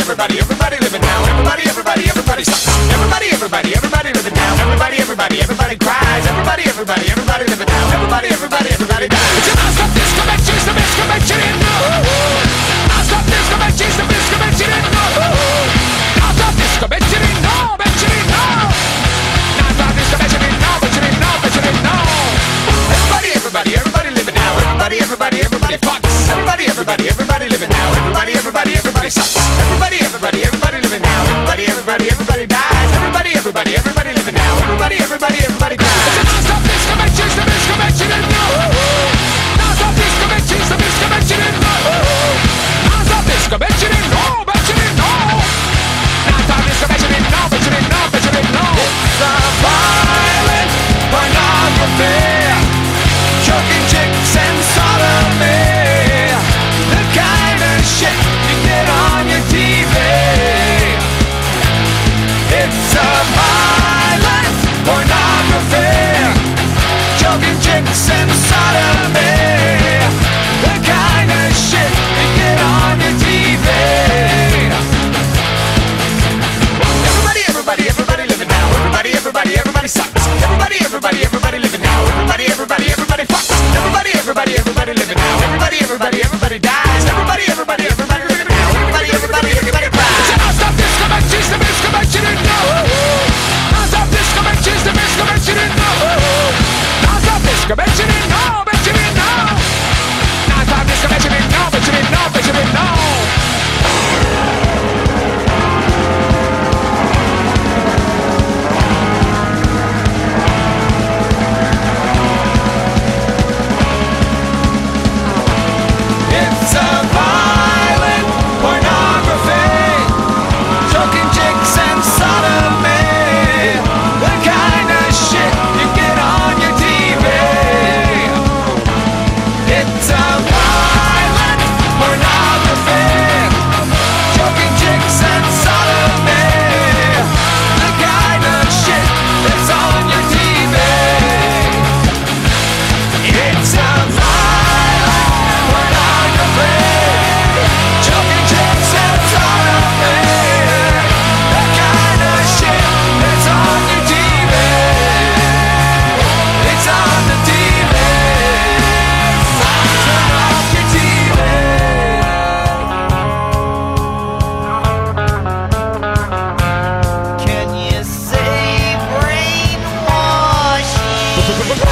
everybody living now. Everybody sucks. Everybody living now. Everybody cries. Everybody living now. Everybody dies. It's a non-stop disco matches, the best convention in the non-stop disco matches, the best convention in the non-stop disco matches in the non-stop disco matches in the Everybody living now. Everybody fucks. Everybody living now. Everybody sucks. Everybody living now. Everybody dies. Everybody living now. Everybody cries. It's a non-stop disco matches, the best convention in the non-stop disco matches, the best convention in the non-stop disco matches in the non-stop disco matches in the It's a violent pornography. Choking chicks and sodomy, the kind of shit you get on your TV. It's a violent pornography. Choking chicks and sodomy, the kind of shit you get on your TV. Everybody living now. Everybody sucks. Everybody living now. Everybody fucks. Everybody living now. Everybody dies. Everybody living now. Everybody cries. It's a non-stop disco matches, the best convention in the non-stop disco matches, the best convention in the non-stop disco matches in the non-stop disco matches in the It's a violent pornography, choking chicks and sodomy, the kind of shit you get on your TV. It's a violent pornography, choking chicks and sodomy, the kind of shit that's on your TV. It's a choking chicks and sodomy, the kind of shit that's on your TV. It's on the TV. Turn off your TV. Can you say brainwashing?